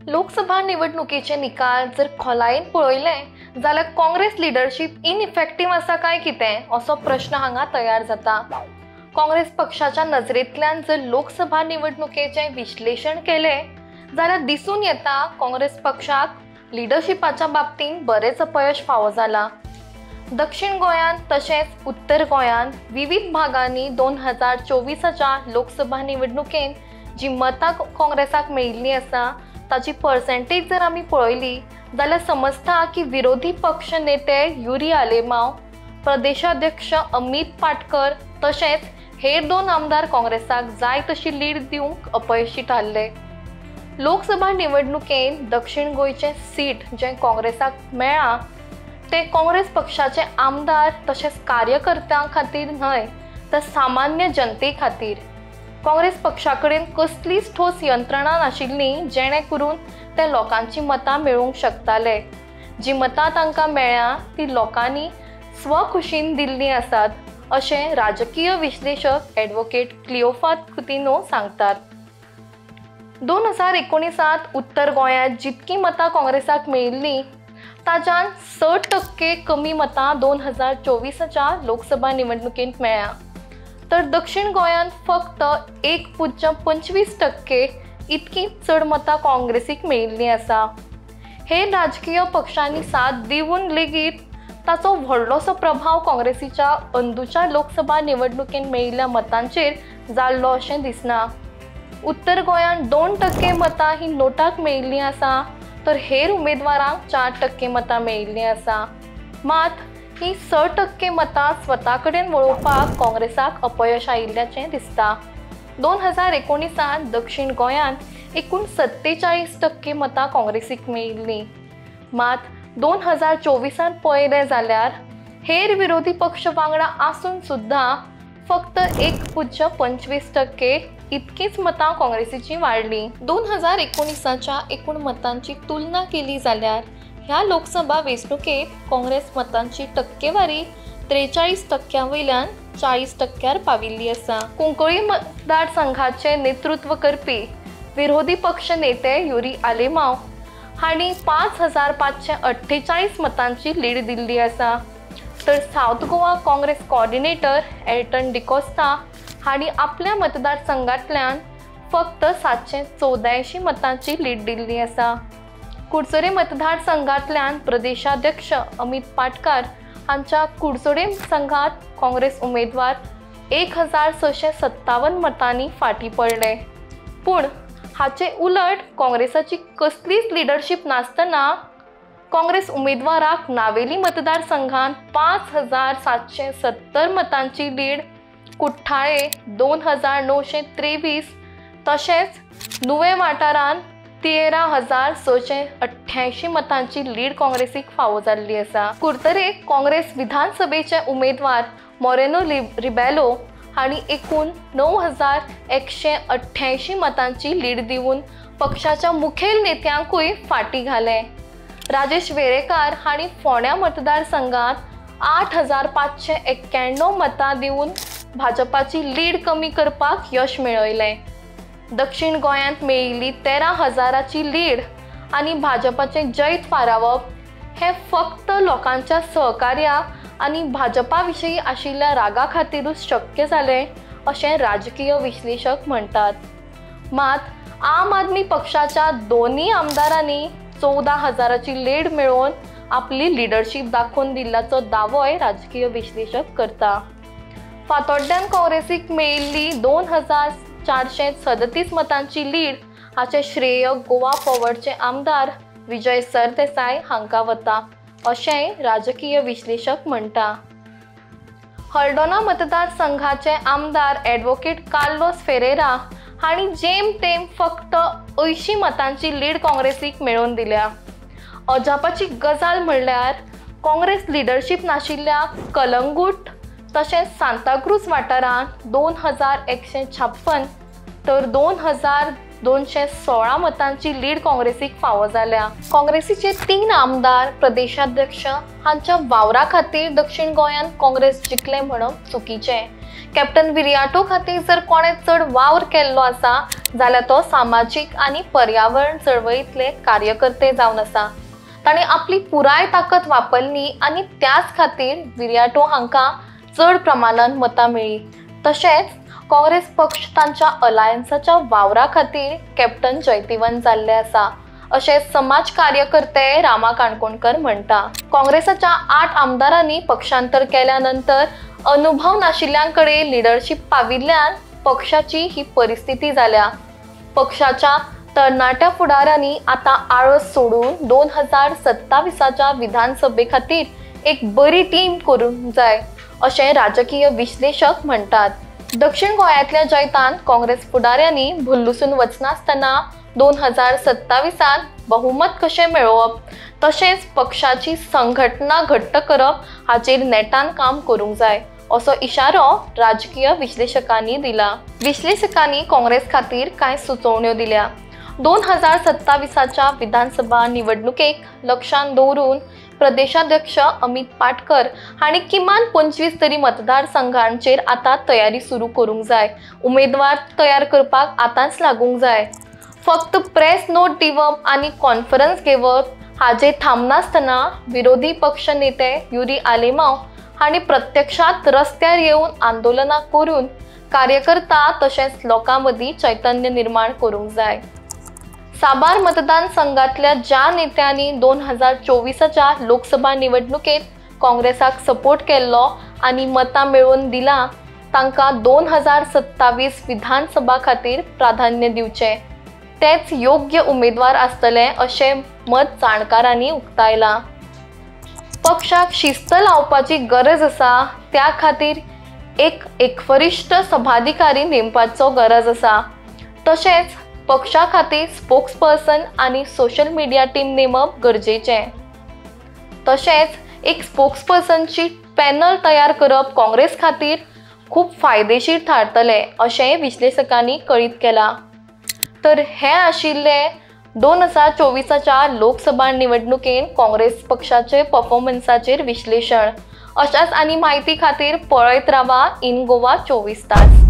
लोकसभा निवडणुकीचे निकाल जर खोलायेन पळयले जाल्यार काँग्रेस लिडरशिप इनइफेक्टिव्ह आसा काय कितें असो प्रश्न हांगा तयार जाता। काँग्रेस पक्षाच्या नजरेंतल्यान जर लोकसभा निवडणुकेचे विश्लेषण केले जाल्यार दिसून येता काँग्रेस पक्षाक लिडरशिपाच्या बाबतींत बरेच अपयश फावो जाला। दक्षिण गोंयांत तशेंच उत्तर गोंयांत विविध भागांनी 2024च्या लोकसभा निवडणुकेन जी मतां काँग्रेसाक मेळिल्लीं आसा ताची पर्सेंटेज जर आमी पळयली जाल्यार समजता की विरोधी पक्ष नेते युरी आलेमांव, प्रदेशाध्यक्ष अमित पाटकर तशेंच हेर 2 आमदार काँग्रेसाक जाय तशी लीड दिवंक अपयशी थारले। लोकसभा निवडणुकेन दक्षिण गोंयचें सीट जें काँग्रेसाक मेळ्ळां ते काँग्रेस पक्षाचे आमदार तशेंच कार्यकर्त्यां खातीर न्हय तर सामान्य जनते खातीर। काँग्रेस पक्षा कडेन कसलीच ठोस यंत्रणा नाशिल्ली जेणे करून ते लोकांची मतां मेळोवंक शकताले। जी मतां तांकां मेळ्ळ्या ती लोकांनी स्वखुशीन दिल्लीं आसात अशें राजकीय विश्लेशक ॲडव्होकेट क्लिओफात कुतिनो सांगतात। 2019 उत्तर गोंयांत जितकी मतां काँग्रेसाक मेळिल्लीं ताच्यान 6% कमी मतां 2024च्या लोकसभा निवडणुकेंत मेळ्ळ्या, तर दक्षिण गोंयांत फक्त 1.25% इतकी चड मतां काँग्रेसीक मेळिल्लीं आसा। हेर राजकीय पक्षांनी साथ दिवन लेगीत ताचो व्हडलोसो प्रभाव काँग्रेसीच्या अंदूच्या लोकसभा निवडणुकेंत मेळिल्ल्या मतांचेर जाल्लो अशें दिसना। उत्तर गोंयांत 2% मतां ही नोटाक मेळिल्लीं आसा तर हेर उमेदवारांक 4% मतां मेळिल्लीं आसा। मात ही 6% मतां स्वता कडेन वळोवपाक काँग्रेसाक अपयश आयिल्ल्याचें दिसता। 2019 दक्षिण गोंयांत एकूण 47% मतां काँग्रेसीक मेळिल्लीं, मात 2024 पळयलें जाल्यार हेर विरोधी पक्ष वांगडा आसून सुद्दां फक्त 1.25% इतकीच मतां काँग्रेसीची वाडली। 2019च्या एकूण मतांची तुलना केली जाल्यार ह्या लोकसभा वेंचणुकेत काँग्रेस मतांची टक्केवारी 43% वयल्यान 40%र पाविल्ली आसा। कुंकळी मतदारसंघाचे नेतृत्व करपी विरोधी पक्ष नेते युरी आलेमांव हांणी 5548 मतांची लीड दिल्ली आसा, तर साउथ गोवा काँग्रेस कोऑर्डिनेटर एल्टन डिकोस्टा हांणी आपल्या मतदारसंघांतल्यान फक्त 784 मतांची लीड दिल्ली आसा। कुडचडे मतदारसंघांतल्यान प्रदेशाध्यक्ष अमित पाटकर हांच्या कुडचडे संघात काँग्रेस उमेदवार 1657 मतांनी फाटीं पडले, पूण हाचे उलट काँग्रेसाची कसलीच लिडरशीप नासतना काँग्रेस उमेदवाराक नावेली मतदारसंघांत 5770 मतांची लीड, कुठ्ठाळे 2923 तशेंच नुवे वाठारांत 13688 मतांची लीड काँग्रेसीक फावो जाल्ली आसा। कुर्तरेक काँग्रेस विधानसभेचे उमेदवार मोरेनो रिबेलो हांणी एकूण 9188 मतांची लीड दिवन पक्षाच्या मुखेल नेत्यांकूय फाटीं घालें। राजेश वेरेकार हांणी फोंड्या मतदारसंघात 8591 मतां दिवन भाजपाची लीड कमी करपाक यश मेळयलें। दक्षिण गोंयांत मेळिल्ली 13,000ची लीड आनी भाजपाचें जैत फारावप हें फक्त लोकांच्या सहकार्या आनी भाजपा विशीं आशिल्ल्या रागा खातीरूच शक्य जालें अशें राजकीय विश्लेशक म्हणटात। मात आम आदमी पक्षाच्या दोनूय आमदारांनी 14,000ची लीड मेळोवन आपली लिडरशीप दाखोवन दिल्ल्याचो दावोय राजकीय विश्लेशक करता। फातोड्ड्यान काँग्रेसीक मेळिल्ली 2437 मतांची लीड हाचे श्रेय गोवा फॉरवर्डचे आमदार विजय सरदेसाय हांकां वता अशेंय राजकीय विश्लेशक म्हणटा। हळदोना मतदारसंघाचे आमदार ॲडव्होकेट कार्लोस फेरेरा हांणी जेम तेम फक्त 80 मतांची लीड काँग्रेसीक मेळोवन दिल्या। अजापाची गजाल म्हणल्यार काँग्रेस लिडरशीप नाशिल्ल्या कलंगूट तशेंच सांताक्रूज वाठारांत 2156 तर 2216 मतांची लीड काँग्रेसीक फावो जाल्या। काँग्रेसीचे 3 आमदार प्रदेशाध्यक्ष हांच्या वावरा खातीर दक्षिण गोंयांत काँग्रेस जिखले म्हणप चुकीचें, कॅप्टन विरियाटो खातीर जर कोणे चड वावर केल्लो आसा जाल्यार तो सामाजीक आनी पर्यावरण चळवळींतले कार्यकर्ते जावन आसा। ताणें आपली पुराय ताकद वापरली आनी त्याच खातीर विरियाटो हांकां चड प्रमाणांत मतां मेळ्ळी। तशेंच काँग्रेस पक्ष तांच्या अलायन्साच्या वावरा खातीर कॅप्टन जैतिवंत जाल्ले आसा अशें समाज कार्यकर्ते रामा काणकोणकर म्हणटा। काँग्रेसाच्या 8 आमदारांनी पक्षांतर केल्या नंतर अनुभव नाशिल्ल्यांकडे लिडरशीप पाविल्ल्यान पक्षाची ही परिस्थिती जाल्या। पक्षाच्या तरणाट्या फुडाऱ्यांनी आता आळस सोडून 2027च्या विधानसभे खातीर एक बरी टीम करूंक जाय अशें राजकीय विश्लेशक म्हणटात। दक्षिण गोंयांतल्या जैतान काँग्रेस फुडाऱ्यांनी भुल्लुसून वचनासतना 2027 बहुमत कशें मेळोवप तशेंच पक्षाची संघटना घट्ट करप हाचेर नेटान काम करूंक जाय असो इशारो राजकीय विश्लेशकांनी दिला। विश्लेशकांनी काँग्रेस खातीर कांय सुचोवण्यो दिल्या। 2027च्या विधानसभा निवडणुकेक लक्षांत दवरून प्रदेशाध्यक्ष अमित पाटकर हांणी किमान 25 तरी मतदारसंघांचेर आतां तयारी सुरू करूंक जाय। उमेदवार तयार करपाक आतांच लागूंक जाय। फक्त प्रेस नोट दिवप आनी कॉन्फरन्स घेवप हाजेर थांबनासतना विरोधी पक्ष नेते युरी आलेमांव हांणी प्रत्यक्षात रस्त्यार येवन आंदोलनां करून कार्यकर्ता तशेंच लोकां मदीं चैतन्य निर्माण करूंक जाय। साबार मतदारसंघातल्या ज्या नेत्यांनी 2024च्या लोकसभा निवडणुकेत काँग्रेसाक सपोर्ट केल्लो आनी मतां मेळोवन दिला तांकां 2027 विधानसभा खातीर प्राधान्य दिवचें तेच योग्य उमेदवार आसतले अशें मत जाणकारांनी उक्तायलां। पक्षाक शिस्त लावपाची गरज आसा त्या खातीर एक वरिष्ठ सभाधिकारी नेमपाचो गरज आसा। तशेंच पक्षा खातीर स्पोक्सपर्सन आनी सोशल मिडिया टीम नेमप गरजेचें। तशेंच एक स्पोक्सपर्सनची पॅनल तयार करप काँग्रेस खातीर खूब फायदेशीर थारतलें अशें विश्लेशकांनी कळीत केलां। तर हे आशिल्ले 2024च्या लोकसभा निवडणुकेन काँग्रेस पक्षाचे परफॉर्मन्साचेर विश्लेशण। अशाच आनी माहिती खातीर पळयत रावा इन गोवा 24 तास।